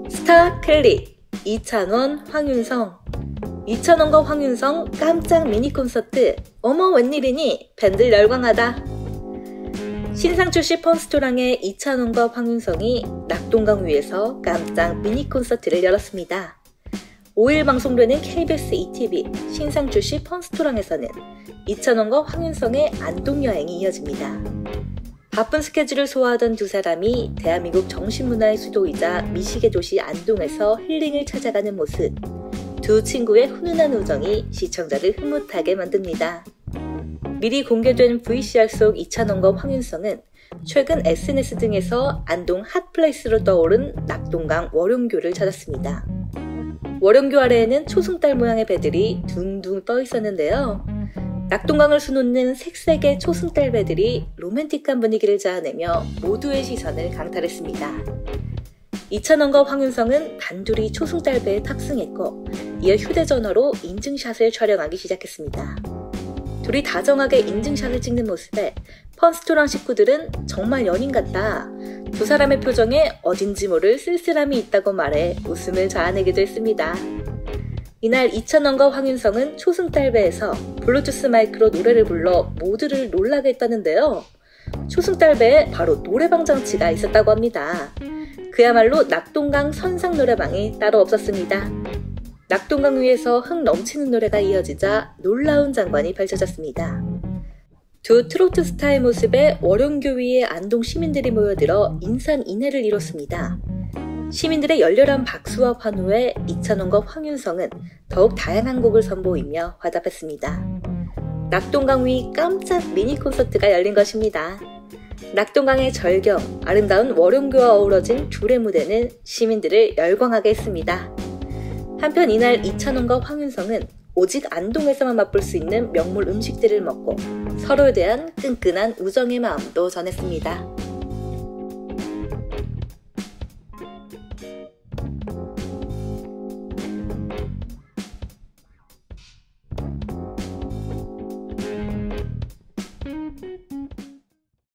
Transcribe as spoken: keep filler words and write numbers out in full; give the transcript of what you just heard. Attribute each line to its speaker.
Speaker 1: 스타 클릭 이찬원, 황윤성. 이찬원과 황윤성 깜짝 미니 콘서트. 어머 웬일이니? 팬들 열광하다. 신상 출시 펀스토랑의 이찬원과 황윤성이 낙동강 위에서 깜짝 미니 콘서트를 열었습니다. 오일 방송되는 케이비에스 이티비 신상 출시 펀스토랑에서는 이찬원과 황윤성의 안동여행이 이어집니다. 바쁜 스케줄을 소화하던 두 사람이 대한민국 정신문화의 수도이자 미식의 도시 안동에서 힐링을 찾아가는 모습. 두 친구의 훈훈한 우정이 시청자를 흐뭇하게 만듭니다. 미리 공개된 브이씨알 속 이찬원과 황윤성은 최근 에스엔에스 등에서 안동 핫플레이스로 떠오른 낙동강 월용교를 찾았습니다. 월용교 아래에는 초승달 모양의 배들이 둥둥 떠 있었는데요. 낙동강을 수놓는 색색의 초승달 배들이 로맨틱한 분위기를 자아내며 모두의 시선을 강탈했습니다. 이찬원과 황윤성은 단둘이 초승달 배에 탑승했고 이어 휴대전화로 인증샷을 촬영하기 시작했습니다. 둘이 다정하게 인증샷을 찍는 모습에 펀스토랑 식구들은 정말 연인 같다. 두 사람의 표정에 어딘지 모를 쓸쓸함이 있다고 말해 웃음을 자아내기도 했습니다. 이날 이찬원과 황윤성은 초승달배에서 블루투스 마이크로 노래를 불러 모두를 놀라게 했다는데요. 초승달배에 바로 노래방 장치가 있었다고 합니다. 그야말로 낙동강 선상 노래방이 따로 없었습니다. 낙동강 위에서 흥 넘치는 노래가 이어지자 놀라운 장관이 펼쳐졌습니다. 두 트로트 스타의 모습에 월용교 위에 안동 시민들이 모여들어 인산인해를 이뤘습니다. 시민들의 열렬한 박수와 환호에 이찬원과 황윤성은 더욱 다양한 곡을 선보이며 화답했습니다. 낙동강 위 깜짝 미니 콘서트가 열린 것입니다. 낙동강의 절경, 아름다운 월용교와 어우러진 둘의 무대는 시민들을 열광하게 했습니다. 한편 이날 이찬원과 황윤성은 오직 안동에서만 맛볼 수 있는 명물 음식들을 먹고 서로에 대한 끈끈한 우정의 마음도 전했습니다.